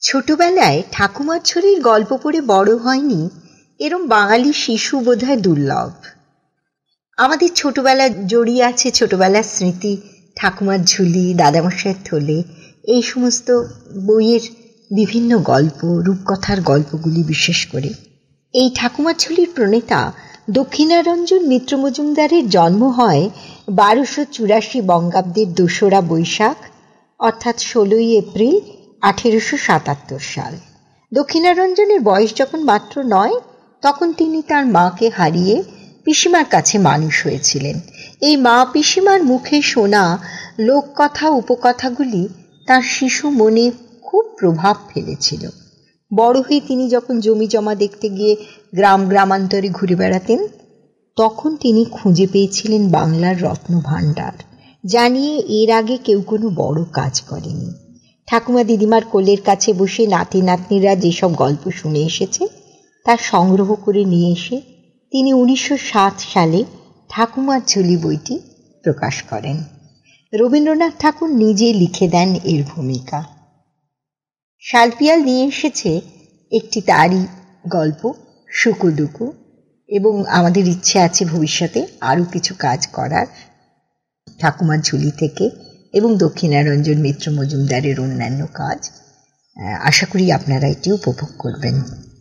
ছোটবেলায় ঠাকুমার ঝুলির গল্প পড়ে বড় হয়নি এরম বাঙালি শিশু বোধহয় দুর্লভ। আমাদের ছোটবেলা জড়িয়ে আছে ছোটবেলার স্মৃতি, ঠাকুমার ঝুলি, দাদামশাইয়ের থলে, এই সমস্ত বইয়ের বিভিন্ন গল্প, রূপকথার গল্পগুলি। বিশেষ করে এই ঠাকুমার ঝুলির প্রণেতা দক্ষিণারঞ্জন মিত্র মজুমদারের জন্ম হয় 1284 বঙ্গাব্দের 2রা বৈশাখ, অর্থাৎ 16ই এপ্রিল 1877 সাল। দক্ষিণারঞ্জনের বয়স যখন মাত্র 9, তখন তিনি তার মাকে হারিয়ে পিসিমার কাছে মানুষ হয়েছিলেন। এই মা পিসিমার মুখে শোনা লোককথা উপকথাগুলি তার শিশু মনে খুব প্রভাব ফেলেছিল। বড় হয়ে তিনি যখন জমি জমা দেখতে গিয়ে গ্রামান্তরে ঘুরে বেড়াতেন, তখন তিনি খুঁজে পেয়েছিলেন বাংলার রত্নভাণ্ডার, জানিয়ে এর আগে কেউ কোনো বড় কাজ করেনি। ঠাকুমা দিদিমার কোলের কাছে বসে নাতি নাতনিরা যেসব গল্প শুনে এসেছে তা সংগ্রহ করে নিয়ে এসে তিনি 1907 সালে ঠাকুমার ঝুলি বইটি প্রকাশ করেন। রবীন্দ্রনাথ ঠাকুর নিজে লিখে দেন এর ভূমিকা। শালপিয়াল নিয়ে এসেছে একটি তারই গল্প, সুকুদুকু, এবং আমাদের ইচ্ছে আছে ভবিষ্যতে আরও কিছু কাজ করার ঠাকুমার ঝুলি থেকে এবং দক্ষিণারঞ্জন মিত্র মজুমদারের অন্যান্য কাজ। আশা করি আপনারা এটি উপভোগ করবেন।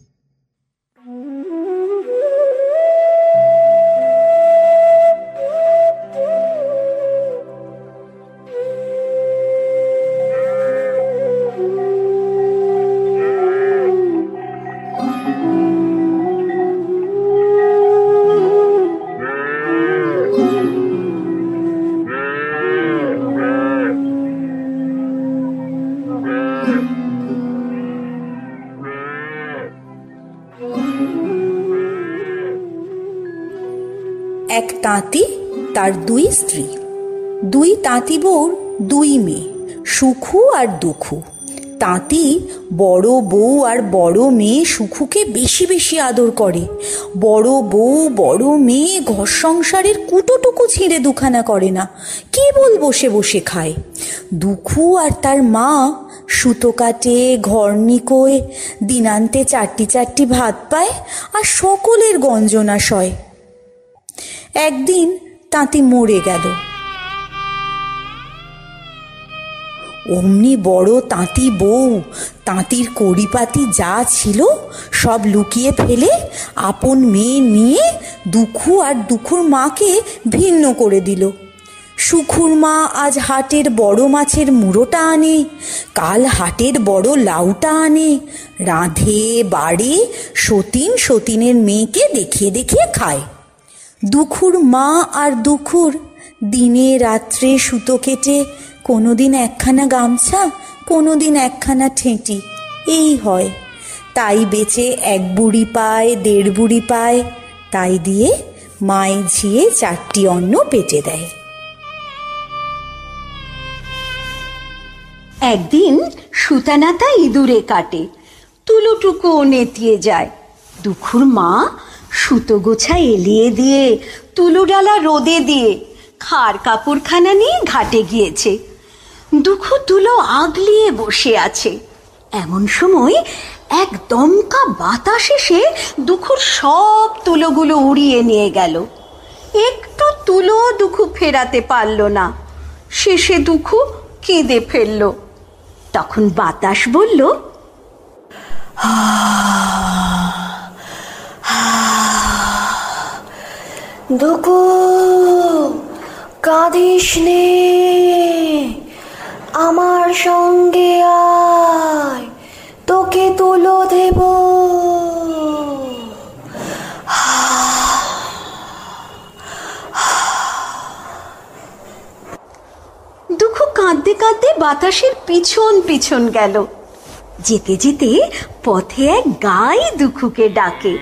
এক তাঁতি, তার 2 স্ত্রী, 2 তাঁতি বউর 2 মেয়ে, সুখু আর দুখু। তাঁতি বড় বউ আর বড় মেয়ে সুখুকে বেশি বেশি আদর করে। বড় বউ বড় মেয়ে ঘর সংসারের কুটোটুকু ছিঁড়ে দুখানা করে না, কেবল বসে বসে খায়। দুখু আর তার মা সুতো কাটে, ঘর নিকোয়, দিনান্তে 4টি ভাত পায় আর সকলের গঞ্জনা সয়। একদিন তাঁতি মরে গেল। অমনি বড় তাঁতি বউ তাঁতির কড়িপাতি যা ছিল সব লুকিয়ে ফেলে আপন মেয়ে নিয়ে দুখু আর দুখুর মাকে ভিন্ন করে দিল। সুখুর মা আজ হাটের বড় মাছের মুড়োটা আনে, কাল হাটের বড় লাউটা আনে, রাঁধে বাড়ে, সতীনের মেয়েকে দেখিয়ে দেখিয়ে খায়। দুখুর মা আর দুখুর দিনে রাত্রে সুতো কেটে কোনোদিন 1খানা গামছা, কোনোদিন 1খানা ঠেঁটি, এই হয়। তাই বেচে 1 বুড়ি পায়, 1.5 বুড়ি পায়। তাই দিয়ে মায়ে ঝিয়ে 4টি অন্ন পেটে দেয়। একদিন সুতানাতা ইঁদুরে কাটে, তুলোটুকু নেতিয়ে যায়। দুখুর মা সুতো গোছা এলিয়ে দিয়ে, তুলো ডালা রোদে দিয়ে, খার কাপড়খানা নিয়ে ঘাটে গিয়েছে। দুখু তুলো আগলিয়ে বসে আছে। এমন সময় এক দমকা বাতাস এসে দুখুর সব তুলোগুলো উড়িয়ে নিয়ে গেল। একটু তুলো দুখু ফেরাতে পারল না। শেষে দুখু কেঁদে ফেলল। তখন বাতাস বলল, দুখু, কাঁদিস নে, আমার সঙ্গে আয়, তোকে তুলো দেব। দুখু কাঁদতে কাঁদতে বাতাসের পিছন পিছন গেল। যেতে যেতে পথে এক গাই দুখুকে ডাকে,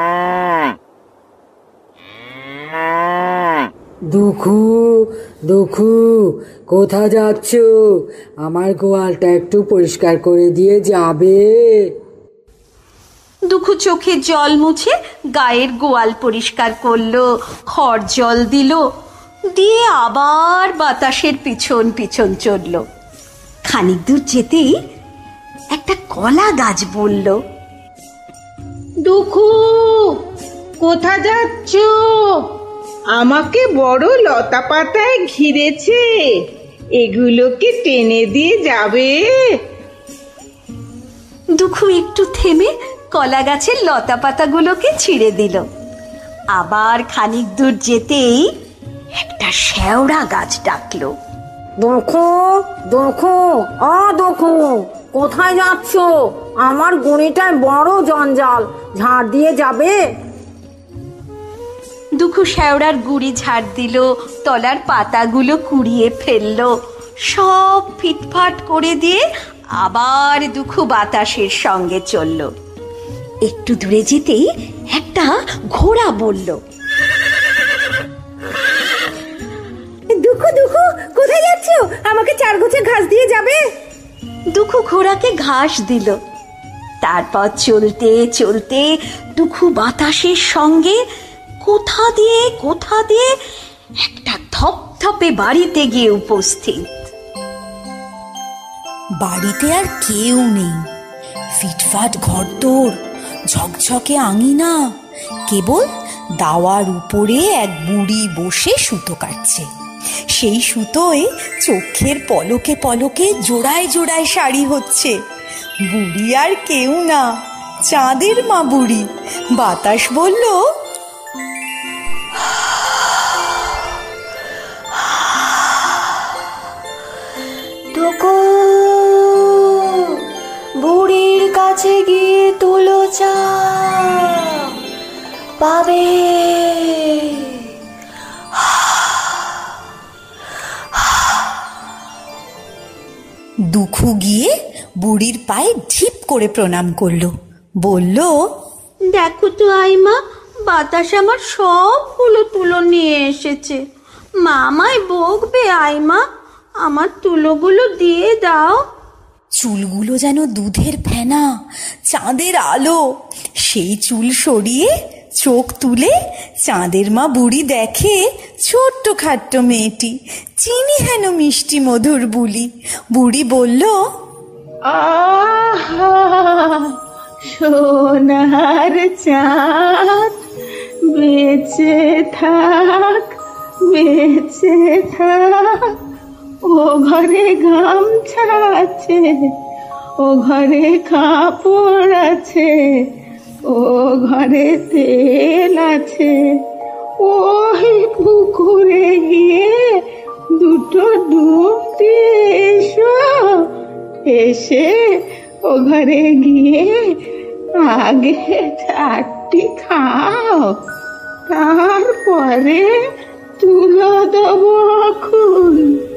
দুখু, দুখু, কোথা যাচ্ছ? আমার গোয়ালটা একটু পরিষ্কার করে দিয়ে যাবে? দুখু চোখে জল মুছে গায়ের গোয়াল পরিষ্কার করলো, খড় জল দিল, দিয়ে আবার বাতাসের পিছন পিছন চলল। খানিক দূর যেতেই একটা কলা গাছ বলল, দুখু, কোথা যাচ্ছ? আমাকে বড় লতা পাতায় ঘিরেছে, এগুলোকে টেনে দিয়ে যাবে? দুখু একটু থেমে কলা গাছের লতা পাতাগুলোকে ছিঁড়ে দিল। আবার খানিক দূর যেতেই একটা শেওড়া গাছ ডাকলো, দুখু, দুখু, ও দুখু, কোথায় যাচ্ছ? আমার গণিটায় বড় জঞ্জাল, ঝাড় দিয়ে যাবে? দুখু শেওড়ার গুড়ি ঝাড় দিল, তলার পাতাগুলো কুড়িয়ে ফেললো, সব ফিটফাট করে দিয়ে আবার দুখু বাতাসের সঙ্গে চলল। একটু দূরে যেতেই একটা ঘোড়া বলল, দুখু, দুখু, কোথায় যাচ্ছ? আমাকে 4 গোছা ঘাস দিয়ে যাবে? দুখু ঘোড়াকে ঘাস দিল। তারপর চলতে চলতে দুখু বাতাসের সঙ্গে কোথা দিয়ে একটা ধপধপে বাড়িতে গিয়ে উপস্থিত। বাড়িতে আর কেউ নেই, ফিটফাট ঘরদোর, ঝকঝকে আঙিনা, কেবল দাওয়ার উপরে এক বুড়ি বসে সুতো কাটছে। সেই সুতোয় চোখের পলকে পলকে জোড়ায় জোড়ায় শাড়ি হচ্ছে। বুড়ি আর কেউ না, চাঁদের মা বুড়ি। বাতাস বলল, দুখু, বুড়ির কাছে গিয়ে তুলো চাও, পাবে। দুখু গিয়ে বুড়ির পায়ে ঢিপ করে প্রণাম করলো, বলল, দেখো তো আইমা, বাতাস আমার সবগুলো তুলো নিয়ে এসেছে। মামায় বকবে আইমা, আমার তুলোগুলো দিয়ে দাও। চুলগুলো যেন দুধের ফেনা, চাঁদের আলো। সেই চুল সরিয়ে চোখ তুলে চাঁদের মা বুড়ি দেখে ছোট্ট খাট্ট মেয়েটি, চিনি হেন মিষ্টি মধুর বুলি। বুড়ি বলল, আহা, সোনার চাঁদ, বেঁচে থাক, বেঁচে থাক। ও ঘরে গামছা আছে, ও ঘরে কাপড় আছে, ও ঘরে তেল আছে। ওই পুকুরে গিয়ে দুটো ডুব দিয়ে এসো, এসে ও ঘরে গিয়ে আগে চারটি খাও, তারপরে তুলো দেবো এখন।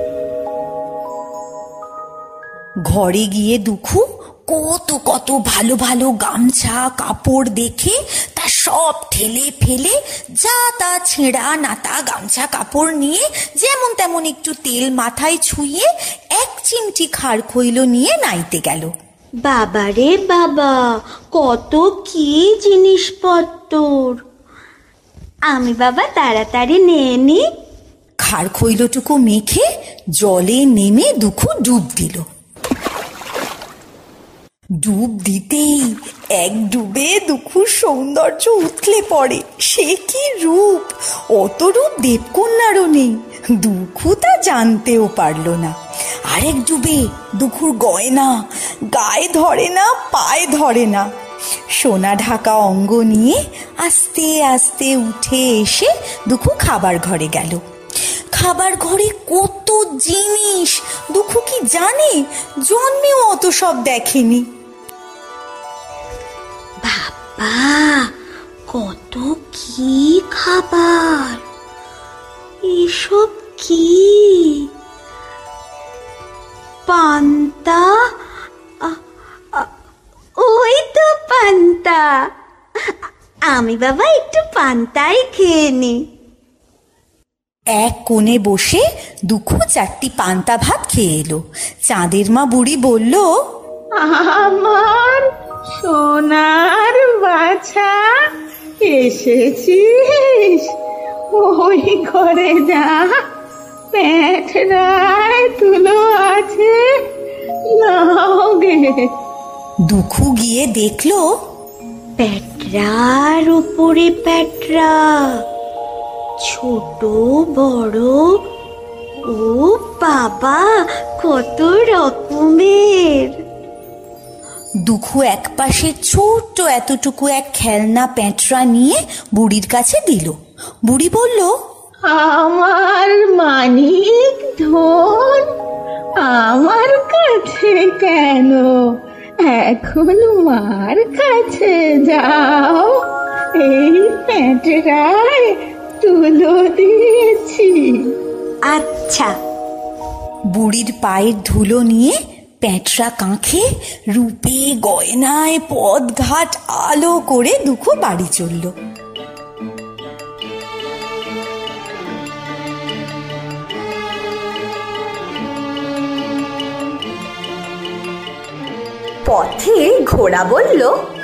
ঘরে গিয়ে দুখু কত কত ভালো ভালো গামছা কাপড় দেখে তা সব ঠেলে ফেলে যা তা ছেঁড়া নাতা গামছা কাপড় নিয়ে যেমন তেমন একটু তেল মাথায় ছুঁয়ে এক চিমটি খাড় খইল নিয়ে নাইতে গেল। বাবা রে বাবা, কত কি জিনিসপত্র! আমি বাবা তাড়াতাড়ি নিয়ে নি। খাড় খইলটুকু মেখে জলে নেমে দুখু ডুব দিল। ডুব দিতেই এক ডুবে দুখুর সৌন্দর্য উথলে পড়ে। সে কি রূপ! অত রূপ দেবকন্যারও নেই। দুখু তা জানতেও পারল না। আরেক ডুবে দুখুর গয়না গায়ে ধরে না, পায়ে ধরে না। সোনা ঢাকা অঙ্গ নিয়ে আস্তে আস্তে উঠে এসে দুখু খাবার ঘরে গেল। খাবার ঘরে কত জিনিস! দুখু কি জানে? জন্মেও অত সব দেখেনি। বাবা, কত কি খাবার! এসব কি? পান্তা, ওই তো পান্তা। আমি বাবা একটু পান্তাই খেয়ে নি। এক কোণে বসে দুখু 4টি পান্তা ভাত খেয়ে এলো। চাঁদের মা বুড়ি বলল, আমার সোনার বাছা, এসেছিস? ওই ঘরে যা, পেটরায় তুলো আছে, নাও গে, দুখু গিয়ে দেখলো প্যাটরার উপরে প্যাটরা, ছোট বড়, ও বাবা কত রকমের। দুখু একপাশে ছোট্ট এতটুকু এক খেলনা প্যাঁটরা নিয়ে বুড়ির কাছে দিল। বুড়ি বলল, আমার মানিক ধন আমার কাছে কেন? এখন মার কাছে যাও, এই প্যাঁটরায় তুলো দিয়েছি। আচ্ছা। বুড়ির পায়ের ধুলো নিয়ে প্যাঁটরা কাঁখে রূপে গয়নায় পথঘাট আলো করে দুখু বাড়ি চলল। পথে ঘোড়া বলল,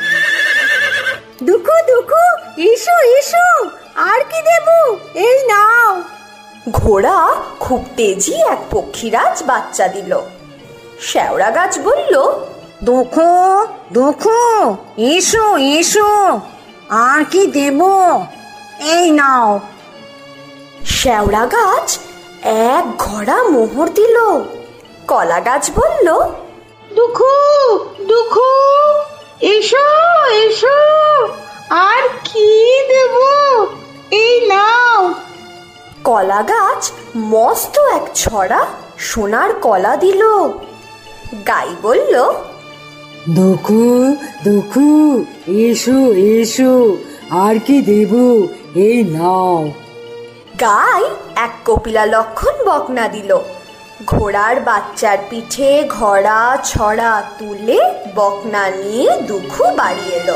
দুখু দুখু এসো এসো, আর কি দেব, এই নাও। ঘোড়া খুব তেজি এক পক্ষীরাজ বাচ্চা দিল। শেওড়া গাছ বলল, দুখু দুখু এসো এসো, আর কি দেব, এই নাও। শেওড়া গাছ এক ঘোড়া মোহর দিল। কলা গাছ বলল, দুখু দুখু এসো এসো, আর কি দেব, এই নাও। কলা গাছ মস্ত এক ছড়া সোনার কলা দিল। গাই বলল, দুখু দুখু এসো এসো, আর কি দেব, এই নাও। গাই এক কপিলা লক্ষণ বকনা দিল। ঘোড়ার বাচ্চার পিঠে ঘোড়া ছড়া তুলে বকনা নিয়ে দুখু বাড়ি এলো।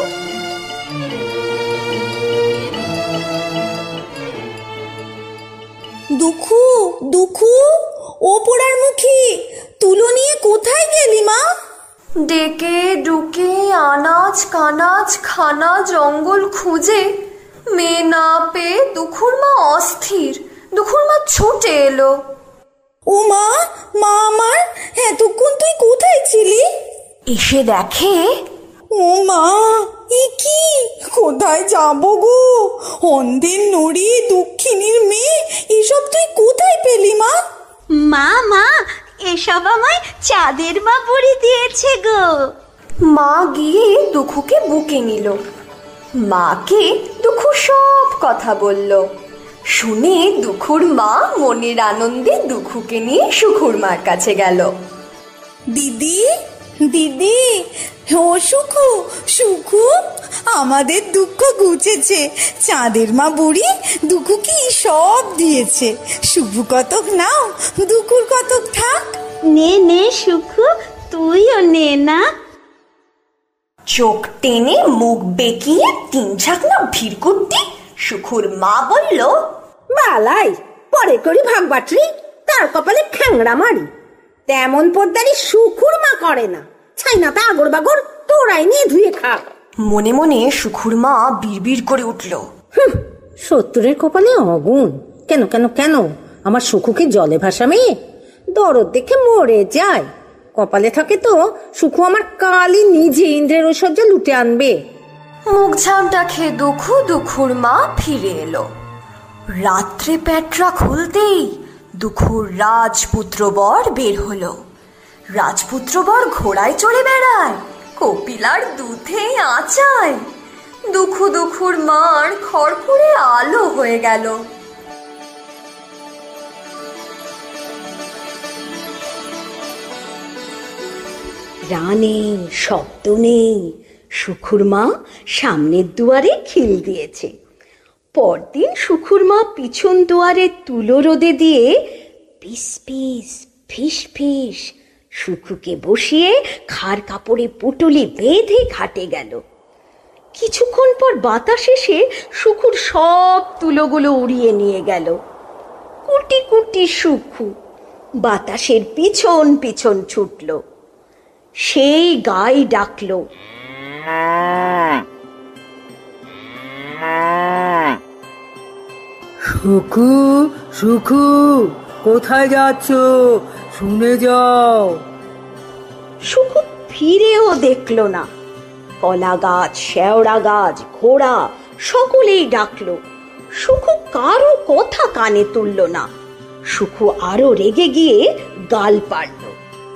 দুখু দুখু, ও পোড়ার মুখী, তুলো নিয়ে কোথায় গেলি মা? ডেকে ডুকে আনাজ কানাজ খানা জঙ্গল খুঁজে মেয়ে না পেয়ে দুখুর মা অস্থির। দুখুর মা ছুটে এলো। ও মা, মা আমার, এতক্ষণ তুই কোথায় ছিলি? এসে দেখে, ও মা, এ কি, কোথায় যাবো গো? অন্ধের নড়ি, দক্ষিণীর মেয়ে, এসব তুই কোথায় পেলি মা? মা মা, এসব আমায় চাঁদের মা বুড়ি দিয়েছে গো। মা গিয়ে দুখুকে বুকে নিল। মাকে দুখু সব কথা বলল। শুনে দুখুর মা মনের আনন্দে দুখুকে নিয়ে সুখুর মার কাছে গেল। দিদি দিদি, ও সুখু সুখু, আমাদের দুঃখ ঘুচেছে। চাঁদের মা বুড়ি দুখুকে সব দিয়েছে। শুভু কতক নাও, দুখুর কতক থাক। নে নে সুখু, তুইও নে না। চোখ টেনে মুখ বেঁকিয়ে তিন ঝাঁকনা ভিড় করতে সুখুর মা বলল, বালাই, পরে করি ভাগবাটরি, তার কপালে খ্যাংড়া মারি। তেমন পোদ্দারি সুখুর মা করে না, ছাই না তা আগর বাগর তোরাই নিয়ে ধুয়ে খা। মনে মনে সুখুর মা বিড়বিড় করে উঠল, শত্রুরের কপালে অগুন, কেন কেন কেন, আমার সুখুকে জলে ভাসাবে, দরদ দেখে মরে যায়। কপালে থাকে তো সুখু আমার কালই নিজে ইন্দ্রের ঐশ্বর্য লুটে আনবে। মুখ ঝামটা খেয়ে দুখুর মা ফিরে এলো। রাত্রে প্যাটরা খুলতেই দুখুর রাজপুত্র বর বের হলো। রাজপুত্র বর ঘোড়ায় চড়ে বেড়ায়, কপিলার দুধে আঁচায়। দুখুর মার খড়খড়ে আলো হয়ে গেল। রা নেই, শব্দ নেই। সুখুর মা সামনের দুয়ারে খিল দিয়েছে। পরদিন সুখুর মা পিছন দুয়ারে তুলো রোদে দিয়ে পিস পিস ফিস ফিস সুখুকে বসিয়ে খার কাপড়ে পুটুলি বেঁধে ঘাটে গেল। কিছুক্ষণ পর বাতাস এসে সুখুর সব তুলোগুলো উড়িয়ে নিয়ে গেল। কুটি কুটি সুখু বাতাসের পিছন পিছন ছুটল। সেই গাই ডাকলো, সুখু সুখু, কোথায় যাচ্ছ, শুনে যাও। সুখু ফিরেও দেখল না। কলা গাছ, শেওড়া গাছ, ঘোড়া সকলেই ডাকলো, সুখু কারো কথা কানে তুলল না। সুখু আরো রেগে গিয়ে গাল পারল।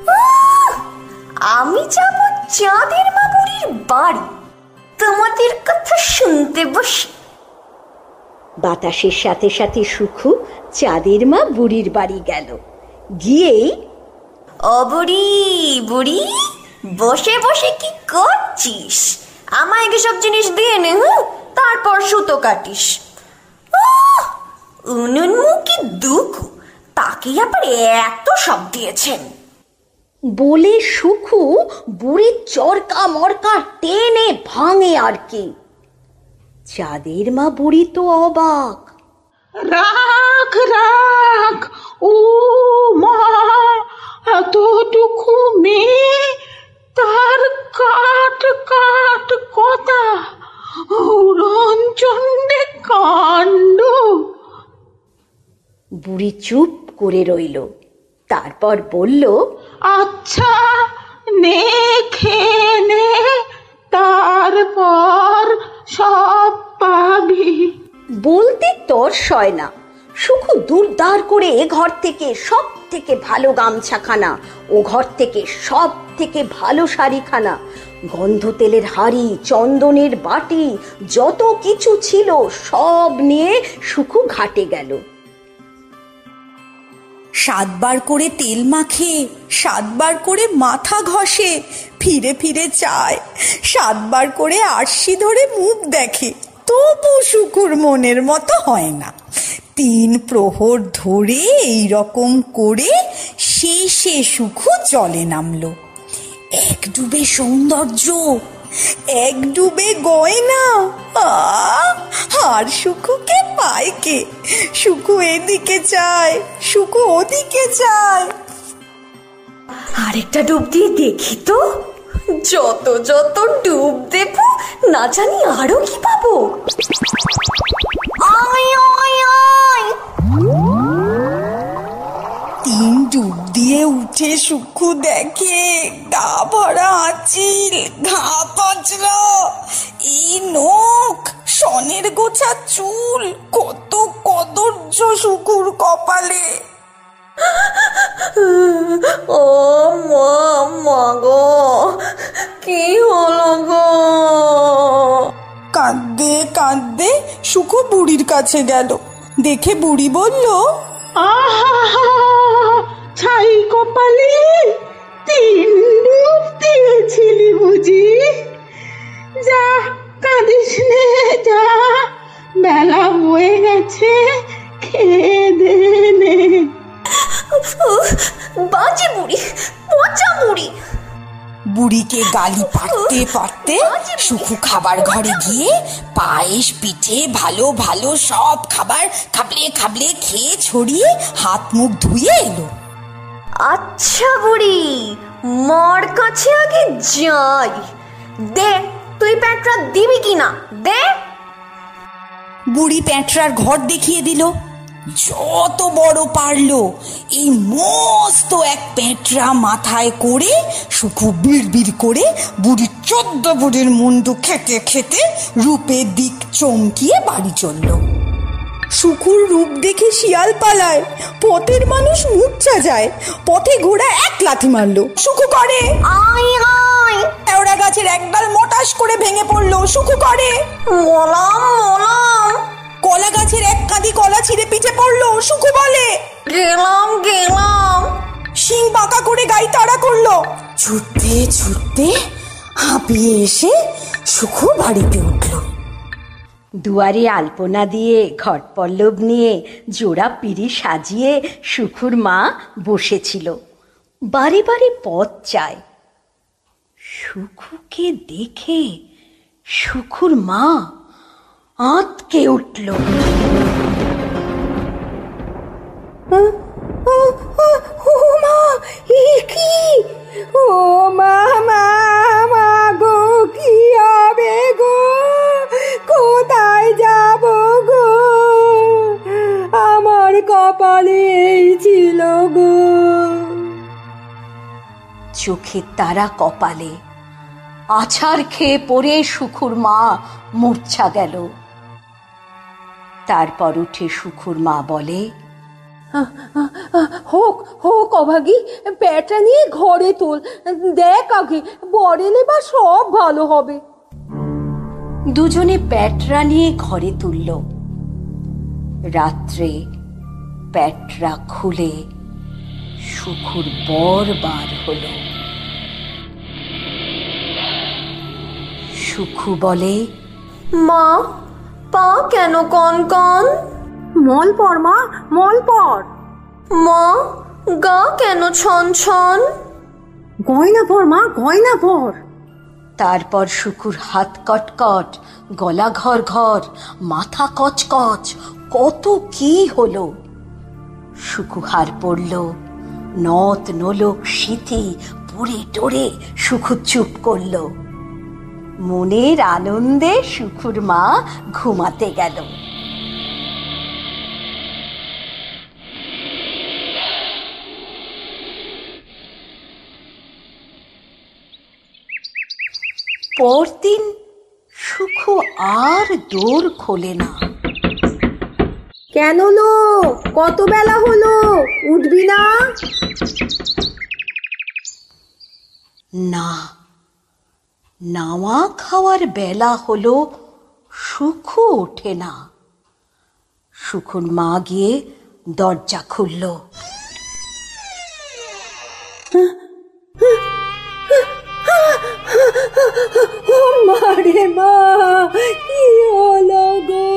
আমি যাব চাঁদের মা বুড়ির বাড়ি, তোমাদের কথা শুনতে বসে। বাতাসের সাথে সাথে সুখু চাঁদের মা বুড়ির বাড়ি গেল। গিয়েই, ও বুড়ি, বুড়ি বসে বসে কি করছিস? আমায় এসব জিনিস দিয়ে নে, তারপর সুতো কাটিস। উনুন মুখে দুঃখ, তাকে আবার এত সব দিয়েছেন বলে সুখু বুড়ির চরকা মরকা টেনে ভাঙে আর কি। চাঁদের মা বুড়ি তো অবাক। রাখ রাখ, ও মা, এতটুকু মেয়ে, তার কাট কাট কথা, উড়নচণ্ডে কাণ্ড। বুড়ি চুপ করে রইল, তারপর বলল, আচ্ছা নে, খেয়ে নে, তারপর সব পাবি। বলতে তর সয় না। সুখু দুরদার করে এ ঘর থেকে সব থেকে ভালো গামছাখানা, ও ঘর থেকে সব থেকে ভালো শাড়িখানা, গন্ধ তেলের হাড়ি, চন্দনের বাটি, যত কিছু ছিল সব নিয়ে সুখু ঘাটে গেল। 7 বার করে তেল মাখে, 7 বার করে মাথা ঘষে, ফিরে ফিরে চায়, 7 বার করে আরশি ধরে মুখ দেখে, তবু সুখুর মনের মতো হয় না। 3 প্রহর ধরে এই রকম করে শেষে সুখু জলে নামলো। 1 ডুবে সৌন্দর্য, 1 ডুবে গয়না, আর সুখুকে পায় কে? সুখু এদিকে চায়, সুখু ওদিকে চায়। আরেকটা ডুব দিয়ে দেখি তো, যত যত ডুব দেব না জানি আরো কি পাবো। আয় আয় আয়। 3 ডুব দিয়ে উঠে সুখু দেখে গা ভরা আঁচিল, ঘা পাচড়া, এই নখ, সনের গোছা চুল, কত কদর্য সুখুর কপালে। ও মা, মা গো, কি হলো গো? কাঁদতে কাঁদতে সুখু বুড়ির কাছে গেল। দেখে বুড়ি বলল, আহা, ছাই কপালে 3 ডুব দিয়েছিলি বুঝি? যা, কাঁদিস নে, যা, বেলা হয়ে গেছে, খেয়ে দে নে। বাজে বুড়ি, পচা বুড়ি। বুড়িকে গালি পারতে পারতে সুখু খাবার ঘরে গিয়ে পায়েস, পিঠে, ভালো ভালো সব খাবার খাবলে খাবলে খেয়ে ছড়িয়ে হাত মুখ ধুয়ে এলো। আচ্ছা বুড়ি, মার কাছে আগে যাই, দে তুই প্যাঁটরা দিবি কিনা, দে। বুড়ি প্যাঁটরার ঘর দেখিয়ে দিল। যত বড় পারলো এই মস্ত এক প্যাঁটরা মাথায় করে সুখু বিড়বিড় করে বুড়ির 14 বুড়ির মুন্ডু খেতে খেতে রূপের দিক চমকিয়ে বাড়ি চলল। সুখুর রূপ দেখে শিয়াল পালায়, পথের মানুষ মূর্ছা যায়, পথে ঘোড়া 1 লাথি মারলো, সুখু করে আয় আয়। কেওড়া গাছের একডাল মোটাস করে ভেঙে পড়লো, সুখু করে মলাম মলাম। কলা গাছের 1 কাঁদি কলা ছিঁড়ে পিঠে পড়লো, সুখু বলে গেলাম গেলাম। শিং বাঁকা করে গাই তাড়া করলো। ছুটতে ছুটতে হাঁপিয়ে এসে সুখু বাড়িতে উঠল। দুয়ারে আলপনা দিয়ে, ঘট পল্লব নিয়ে, জোড়া পিঁড়ি সাজিয়ে সুখুর মা বসেছিল, বারে বারে পথ চায়। সুখুকে দেখে সুখুর মা আঁতকে উঠল। ও মা, মা, মা গো, কি হবে গো? কোথায় যাব গো? আমার কপালে এই ছিল গো। চোখে তারা কপালে। আছাড় খেয়ে পড়ে সুখুর মা মূর্ছা গেল। তারপর উঠে সুখুর মা বলে, হোক হোক অভাগী, প্যাটা নিয়ে ঘরে তোল, দেখ আগে বরে নেবা সব ভালো হবে। দুজনে প্যাটরা নিয়ে ঘরে তুলল। রাত্রে প্যাটরা খুলে সুখুর বর বার হলো। সুখু বলে, মা, পা কেন কন কন? মল পর মা, মল পর। মা, গা কেন ছন ছন? গয়না পর মা, গয়না পর। তারপর সুখুর হাত কটকট, গলা ঘর ঘর, মাথা কচকচ, কত কি হলো। সুখু হার পড়ল, নথ নোলক সিথি পড়ে টরে সুখু চুপ করল। মনের আনন্দে সুখুর মা ঘুমাতে গেল। পরদিন সুখু আর দোর খোলে না। কেন লো, কত বেলা হলো, উঠবি না? না, নাওয়া খাওয়ার বেলা হলো, সুখু ওঠে না। সুখুর মা গিয়ে দরজা খুলল। মারে মা, কি হলো গো?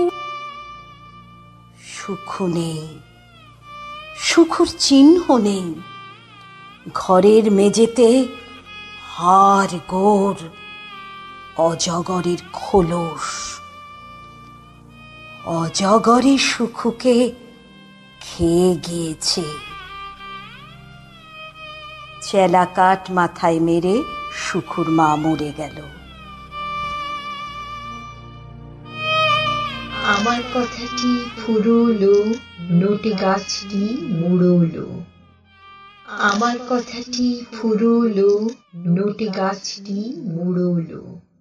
সুখু নেই, সুখুর চিহ্ন নেই। ঘরের মেঝেতে হাড় গোড়, অজগরের খোলস। অজগরে সুখুকে খেয়ে গিয়েছে। চেলা কাঠ মাথায় মেরে সুখুর মা মরে গেল। আমার কথাটি ফুরোলো, নোটে গাছটি মুড়োলো। আমার কথাটি ফুরোলো, নোটে গাছটি মুড়োলো।